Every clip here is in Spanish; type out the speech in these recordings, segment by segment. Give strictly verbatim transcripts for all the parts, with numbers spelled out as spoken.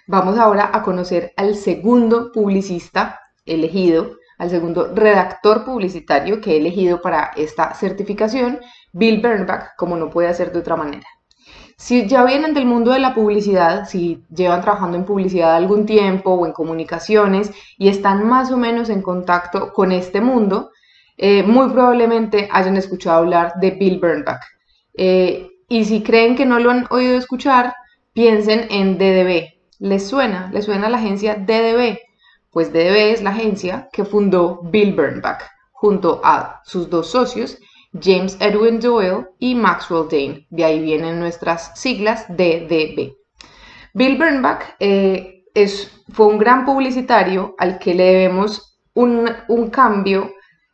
Vamos ahora a conocer al segundo publicista elegido, al segundo redactor publicitario que he elegido para esta certificación, Bill Bernbach, como no puede ser de otra manera. Si ya vienen del mundo de la publicidad, si llevan trabajando en publicidad algún tiempo o en comunicaciones y están más o menos en contacto con este mundo, eh, muy probablemente hayan escuchado hablar de Bill Bernbach. Eh, y si creen que no lo han oído escuchar, piensen en D D B. ¿Les suena? ¿Les suena la agencia D D B? Pues D D B es la agencia que fundó Bill Bernbach junto a sus dos socios, James Edwin Doyle y Maxwell Dane. De ahí vienen nuestras siglas D D B. Bill Bernbach eh, es, fue un gran publicitario al que le debemos un, un cambio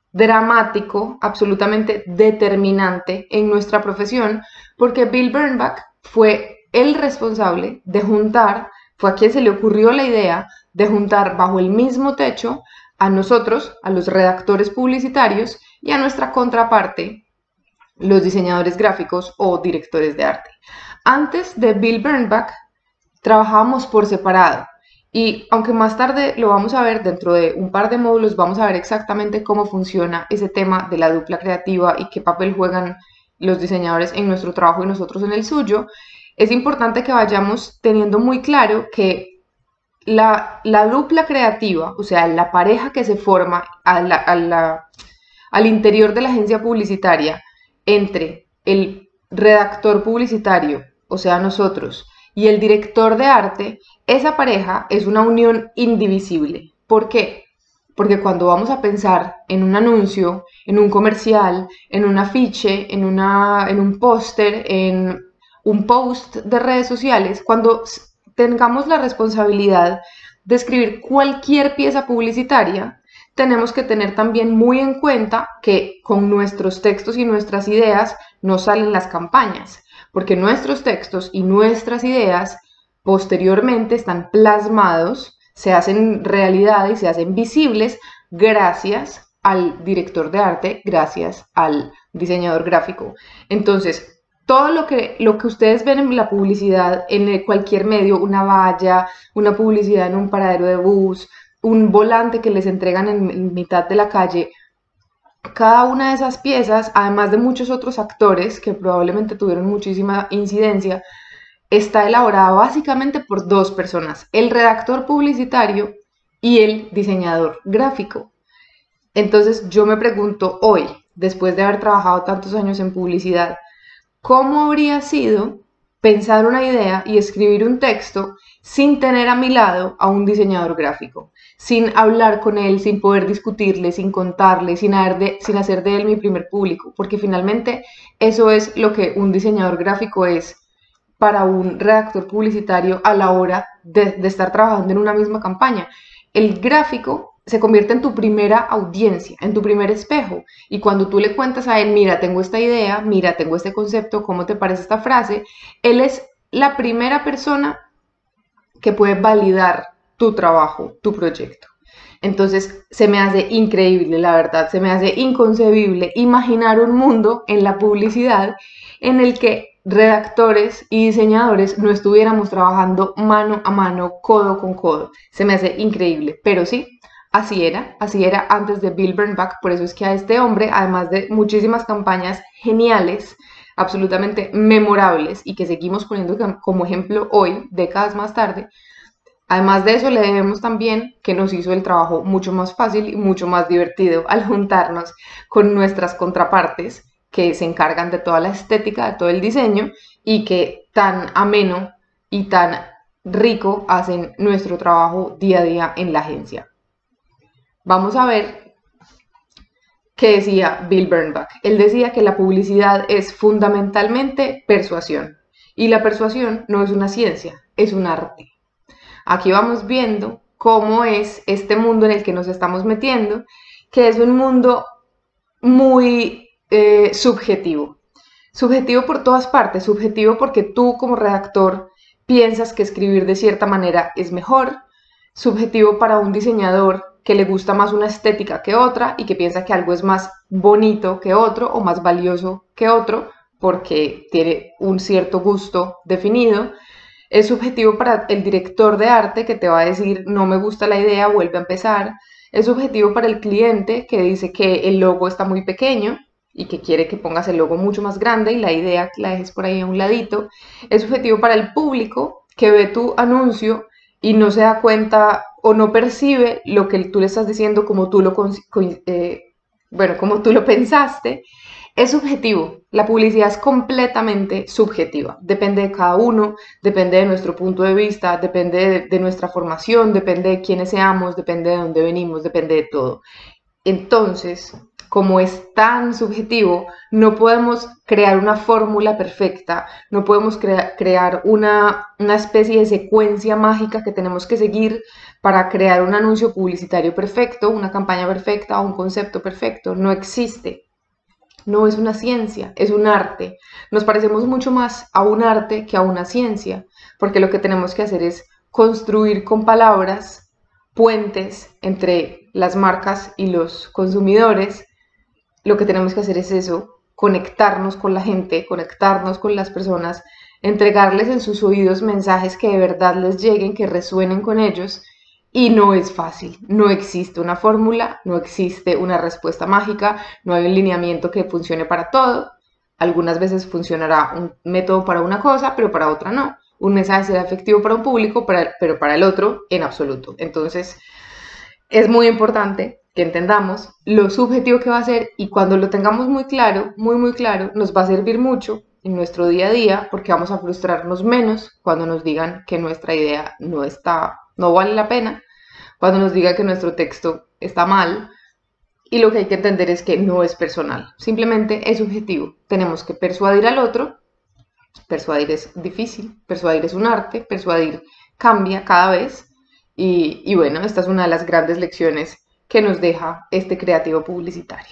dramático, absolutamente determinante en nuestra profesión, porque Bill Bernbach fue el responsable de juntar, fue a quien se le ocurrió la idea de juntar bajo el mismo techo a nosotros, a los redactores publicitarios, y a nuestra contraparte, los diseñadores gráficos o directores de arte. Antes de Bill Bernbach, trabajábamos por separado. Y aunque más tarde lo vamos a ver, dentro de un par de módulos vamos a ver exactamente cómo funciona ese tema de la dupla creativa y qué papel juegan los diseñadores en nuestro trabajo y nosotros en el suyo, es importante que vayamos teniendo muy claro que la, la dupla creativa, o sea, la pareja que se forma a la, a la, al interior de la agencia publicitaria entre el redactor publicitario, o sea, nosotros, y el director de arte, esa pareja es una unión indivisible. ¿Por qué? Porque cuando vamos a pensar en un anuncio, en un comercial, en un afiche, en, una, en un póster, en un post de redes sociales, cuando tengamos la responsabilidad de escribir cualquier pieza publicitaria, tenemos que tener también muy en cuenta que con nuestros textos y nuestras ideas no salen las campañas, porque nuestros textos y nuestras ideas posteriormente están plasmados, se hacen realidad y se hacen visibles gracias al director de arte, gracias al diseñador gráfico. Entonces, todo lo que, lo que ustedes ven en la publicidad, en cualquier medio, una valla, una publicidad en un paradero de bus, un volante que les entregan en mitad de la calle, cada una de esas piezas, además de muchos otros actores que probablemente tuvieron muchísima incidencia, está elaborada básicamente por dos personas, el redactor publicitario y el diseñador gráfico. Entonces yo me pregunto hoy, después de haber trabajado tantos años en publicidad, ¿cómo habría sido pensar una idea y escribir un texto sin tener a mi lado a un diseñador gráfico? Sin hablar con él, sin poder discutirle, sin contarle, sin, de, sin hacer de él mi primer público, porque finalmente eso es lo que un diseñador gráfico es para un redactor publicitario a la hora de, de estar trabajando en una misma campaña. El gráfico se convierte en tu primera audiencia, en tu primer espejo, y cuando tú le cuentas a él, mira, tengo esta idea, mira, tengo este concepto, ¿cómo te parece esta frase? Él es la primera persona que puede validar tu trabajo, tu proyecto. Entonces se me hace increíble, la verdad, se me hace inconcebible imaginar un mundo en la publicidad en el que redactores y diseñadores no estuviéramos trabajando mano a mano, codo con codo. Se me hace increíble, pero sí, así era, así era antes de Bill Bernbach. Por eso es que a este hombre, además de muchísimas campañas geniales, absolutamente memorables y que seguimos poniendo como ejemplo hoy, décadas más tarde, además de eso le debemos también que nos hizo el trabajo mucho más fácil y mucho más divertido al juntarnos con nuestras contrapartes que se encargan de toda la estética, de todo el diseño y que tan ameno y tan rico hacen nuestro trabajo día a día en la agencia. Vamos a ver qué decía Bill Bernbach. Él decía que la publicidad es fundamentalmente persuasión y la persuasión no es una ciencia, es un arte. Aquí vamos viendo cómo es este mundo en el que nos estamos metiendo, que es un mundo muy eh, subjetivo. Subjetivo por todas partes, subjetivo porque tú como redactor piensas que escribir de cierta manera es mejor, subjetivo para un diseñador que le gusta más una estética que otra y que piensa que algo es más bonito que otro o más valioso que otro porque tiene un cierto gusto definido. Es subjetivo para el director de arte que te va a decir no me gusta la idea, vuelve a empezar. Es subjetivo para el cliente que dice que el logo está muy pequeño y que quiere que pongas el logo mucho más grande y la idea la dejes por ahí a un ladito. Es subjetivo para el público que ve tu anuncio y no se da cuenta o no percibe lo que tú le estás diciendo como tú lo, eh, bueno, como tú lo pensaste. Es subjetivo, la publicidad es completamente subjetiva, depende de cada uno, depende de nuestro punto de vista, depende de, de nuestra formación, depende de quiénes seamos, depende de dónde venimos, depende de todo. Entonces, como es tan subjetivo, no podemos crear una fórmula perfecta, no podemos crea crear una, una especie de secuencia mágica que tenemos que seguir para crear un anuncio publicitario perfecto, una campaña perfecta o un concepto perfecto. No existe. No es una ciencia, es un arte. Nos parecemos mucho más a un arte que a una ciencia, porque lo que tenemos que hacer es construir con palabras puentes entre las marcas y los consumidores. Lo que tenemos que hacer es eso, conectarnos con la gente, conectarnos con las personas, entregarles en sus oídos mensajes que de verdad les lleguen, que resuenen con ellos. Y no es fácil, no existe una fórmula, no existe una respuesta mágica, no hay un lineamiento que funcione para todo. Algunas veces funcionará un método para una cosa, pero para otra no. Un mensaje será efectivo para un público, pero para el otro en absoluto. Entonces, es muy importante que entendamos lo subjetivo que va a ser y cuando lo tengamos muy claro, muy muy claro, nos va a servir mucho en nuestro día a día porque vamos a frustrarnos menos cuando nos digan que nuestra idea no está, no vale la pena, cuando nos digan que nuestro texto está mal. Y lo que hay que entender es que no es personal, simplemente es subjetivo. Tenemos que persuadir al otro. Persuadir es difícil, persuadir es un arte, persuadir cambia cada vez. Y, y bueno, esta es una de las grandes lecciones que nos deja este creativo publicitario.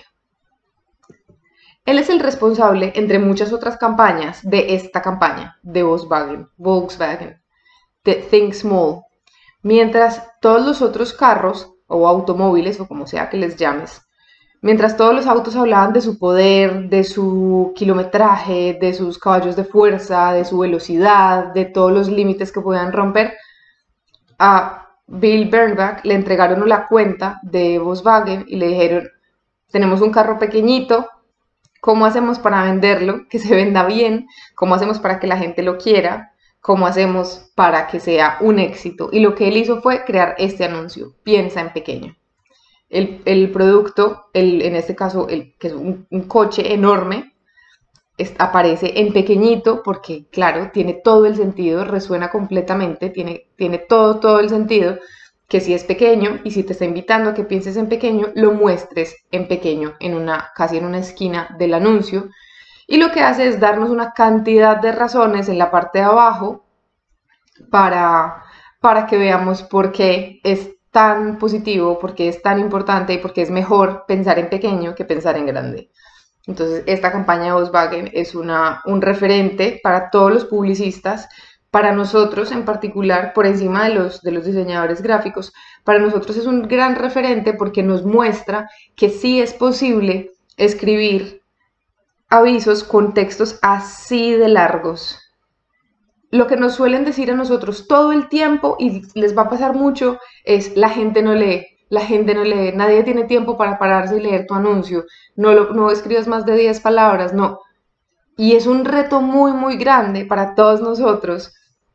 Él es el responsable, entre muchas otras campañas, de esta campaña, de Volkswagen, Volkswagen, de Think Small. Mientras todos los otros carros, o automóviles, o como sea que les llames, mientras todos los autos hablaban de su poder, de su kilometraje, de sus caballos de fuerza, de su velocidad, de todos los límites que podían romper, a Bill Bernbach le entregaron la cuenta de Volkswagen y le dijeron, tenemos un carro pequeñito, ¿cómo hacemos para venderlo, que se venda bien? ¿Cómo hacemos para que la gente lo quiera? ¿Cómo hacemos para que sea un éxito? Y lo que él hizo fue crear este anuncio, piensa en pequeño. El, el producto, el, en este caso, el, que es un, un coche enorme, es, aparece en pequeñito porque, claro, tiene todo el sentido, resuena completamente, tiene, tiene todo, todo el sentido, que si es pequeño y si te está invitando a que pienses en pequeño, lo muestres en pequeño, en una, casi en una esquina del anuncio. Y lo que hace es darnos una cantidad de razones en la parte de abajo para, para que veamos por qué es tan positivo, por qué es tan importante y por qué es mejor pensar en pequeño que pensar en grande. Entonces, esta campaña de Volkswagen es una, un referente para todos los publicistas, para nosotros en particular, por encima de los, de los diseñadores gráficos, para nosotros es un gran referente porque nos muestra que sí es posible escribir avisos con textos así de largos. Lo que nos suelen decir a nosotros todo el tiempo, y les va a pasar mucho, es la gente no lee. La gente no lee, nadie tiene tiempo para pararse y leer tu anuncio, no, lo, no escribas más de diez palabras, no. Y es un reto muy, muy grande para todos nosotros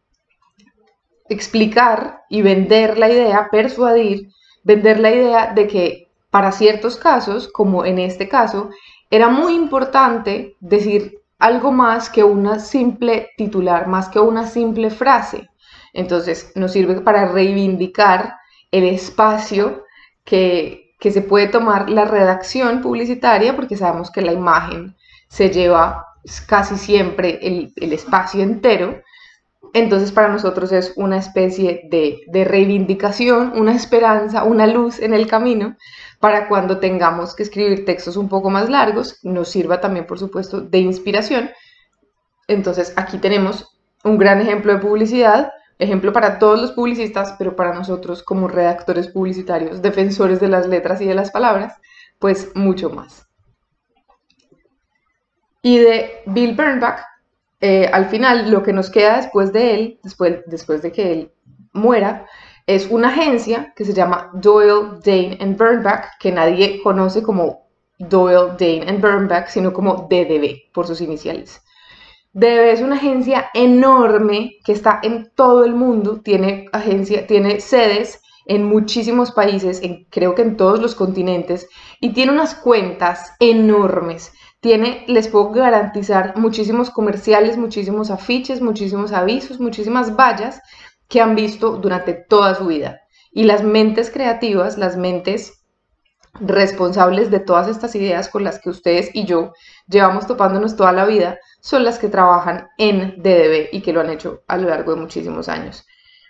explicar y vender la idea, persuadir, vender la idea de que para ciertos casos, como en este caso, era muy importante decir algo más que una simple titular, más que una simple frase. Entonces nos sirve para reivindicar el espacio que, que se puede tomar la redacción publicitaria, porque sabemos que la imagen se lleva casi siempre el, el espacio entero. Entonces para nosotros es una especie de, de reivindicación, una esperanza, una luz en el camino para cuando tengamos que escribir textos un poco más largos, nos sirva también por supuesto de inspiración. Entonces aquí tenemos un gran ejemplo de publicidad, ejemplo para todos los publicistas, pero para nosotros como redactores publicitarios, defensores de las letras y de las palabras, pues mucho más. Y de Bill Bernbach eh, al final lo que nos queda después de él, después, después de que él muera, es una agencia que se llama Doyle, Dane and Bernbach, que nadie conoce como Doyle, Dane and Bernbach, sino como D D B, por sus iniciales. D D B es una agencia enorme que está en todo el mundo, tiene, agencia, tiene sedes en muchísimos países, en, creo que en todos los continentes, y tiene unas cuentas enormes. Tiene, les puedo garantizar, muchísimos comerciales, muchísimos afiches, muchísimos avisos, muchísimas vallas que han visto durante toda su vida. Y las mentes creativas, las mentes responsables de todas estas ideas con las que ustedes y yo llevamos topándonos toda la vida, son las que trabajan en D D B y que lo han hecho a lo largo de muchísimos años.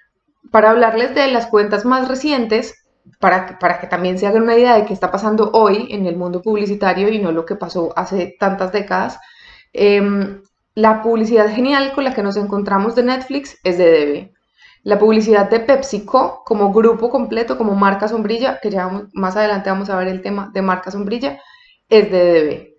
Para hablarles de las cuentas más recientes, para, para que también se hagan una idea de qué está pasando hoy en el mundo publicitario y no lo que pasó hace tantas décadas, eh, la publicidad genial con la que nos encontramos de Netflix es de D D B. La publicidad de PepsiCo como grupo completo, como marca sombrilla, que ya vamos, más adelante vamos a ver el tema de marca sombrilla, es de D D B.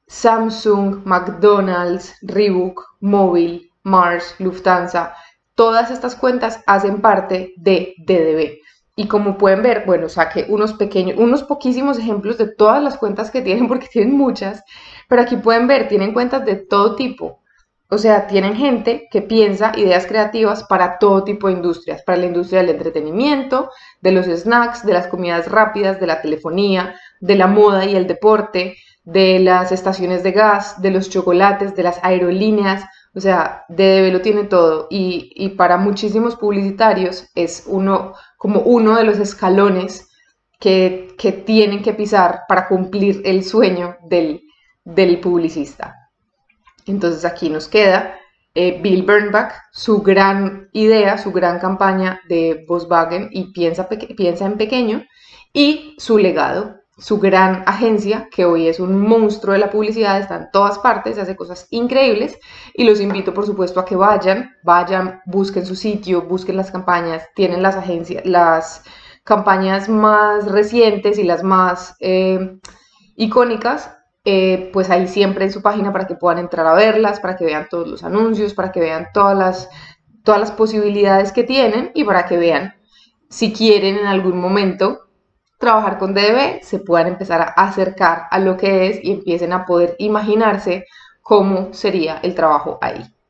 Samsung, McDonald's, Reebok, Mobil, Mars, Lufthansa, todas estas cuentas hacen parte de D D B. Y como pueden ver, bueno, saqué unos pequeños, unos poquísimos ejemplos de todas las cuentas que tienen, porque tienen muchas, pero aquí pueden ver, tienen cuentas de todo tipo. O sea, tienen gente que piensa ideas creativas para todo tipo de industrias, para la industria del entretenimiento, de los snacks, de las comidas rápidas, de la telefonía, de la moda y el deporte, de las estaciones de gas, de los chocolates, de las aerolíneas. O sea, D D B lo tiene todo y, y para muchísimos publicitarios es uno, como uno de los escalones que, que tienen que pisar para cumplir el sueño del, del publicista. Entonces aquí nos queda eh, Bill Bernbach, su gran idea, su gran campaña de Volkswagen y piensa, piensa en pequeño, y su legado, su gran agencia, que hoy es un monstruo de la publicidad, está en todas partes, hace cosas increíbles, y los invito por supuesto a que vayan, vayan, busquen su sitio, busquen las campañas, tienen las agencias, las campañas más recientes y las más eh, icónicas. Eh, pues ahí siempre en su página para que puedan entrar a verlas, para que vean todos los anuncios, para que vean todas las, todas las posibilidades que tienen y para que vean si quieren en algún momento trabajar con D D B, se puedan empezar a acercar a lo que es y empiecen a poder imaginarse cómo sería el trabajo ahí.